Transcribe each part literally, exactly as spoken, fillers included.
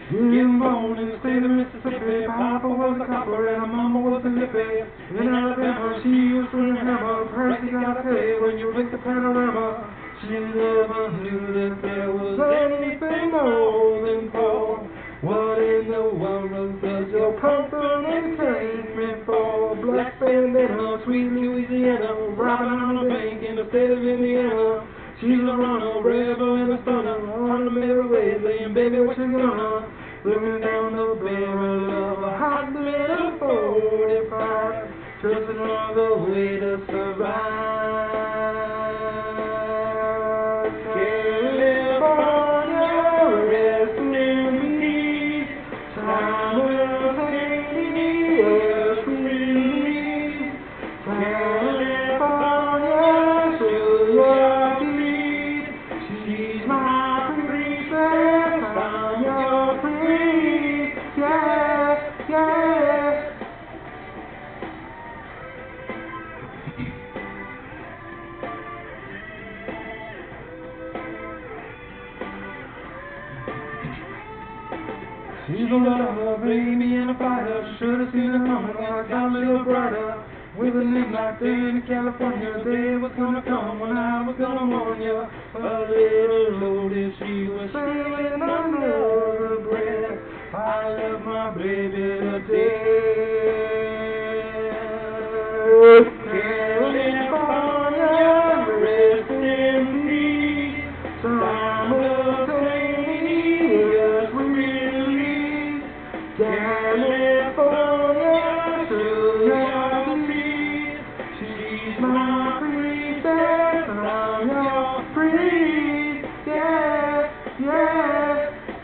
Getting born in the state of Mississippi, Papa was a copper and her mama was a hippie. In Alabama, she used to hammer, price you gotta pay when you break the panorama. She never knew that there was anything more than poor. What in the world does your company take me for? Black bandana, sweet Louisiana, robbing on the bank in the state of Indiana. She's a runner, rebel and a stunner, on the merry way, saying, baby, what you gonna? Looking down the barrel of a hot little forty-five, just another way to survive. California, rest in peace. Simultaneous release. California, show your feet. She's my princess, I'm your prince. Yeah, yeah. She's a lover, baby, and a fighter. Should've seen her coming, I got a little brighter. With a name like in California, the day was gonna come when I was gonna warn you. A little loaded, she was sailing under the breath. I love my baby to death. California, rest in peace. Simultaneous release. California, to your feet. She's my princess, and I'm your prince. Yeah, yeah.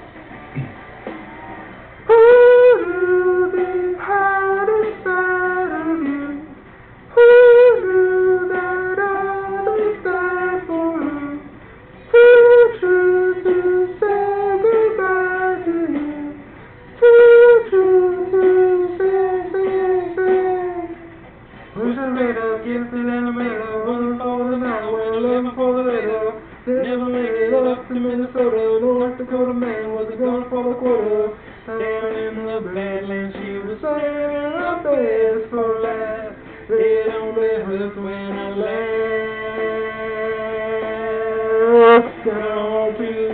Who knew the heart inside of you? Who knew that I would die for you? Too true to say goodbye to you. Too true to say, say, say. Who's a later, gifted and a middle, running for the night, well, living for the later. Never made it up to Minnesota, North Dakota man was a gun for the quarter. Down in the Badlands, she was saving her best for last. They don't let us when I left. Gone to